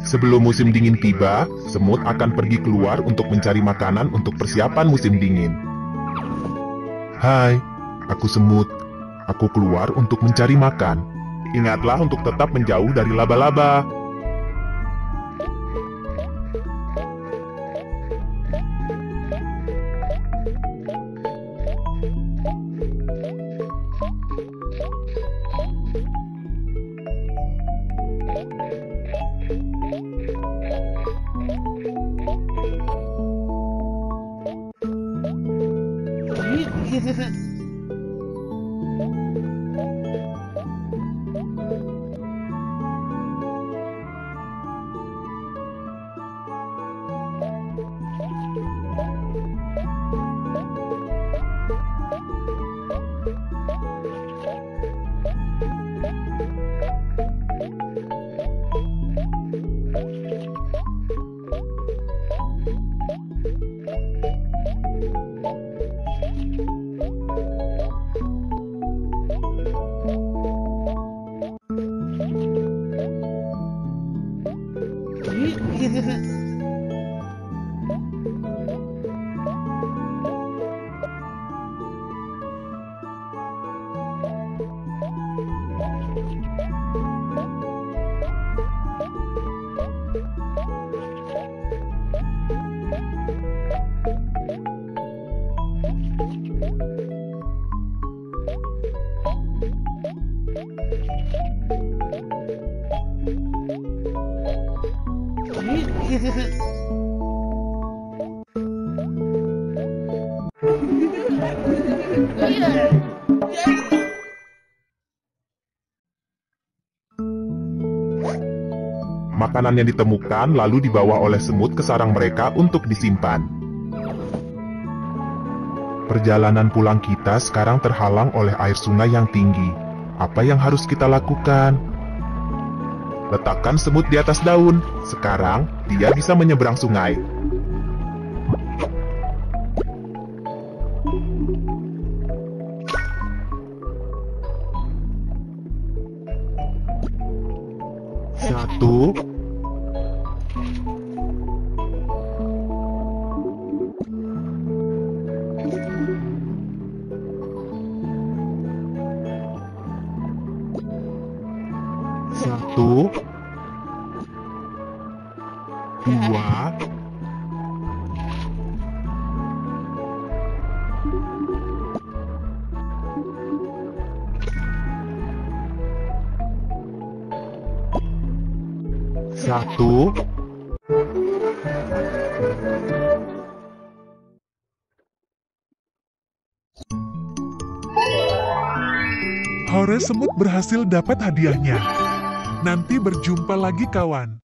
Sebelum musim dingin tiba, semut akan pergi keluar untuk mencari makanan untuk persiapan musim dingin. Hai, aku semut. Aku keluar untuk mencari makan. Ingatlah untuk tetap menjauh dari laba-laba. Makanan yang ditemukan lalu dibawa oleh semut ke sarang mereka untuk disimpan. Perjalanan pulang kita sekarang terhalang oleh air sungai yang tinggi. Apa yang harus kita lakukan? Letakkan semut di atas daun. Sekarang, dia bisa menyeberang sungai. Satu, satu, dua, satu. Hore semut berhasil dapat hadiahnya. Nanti berjumpa lagi kawan.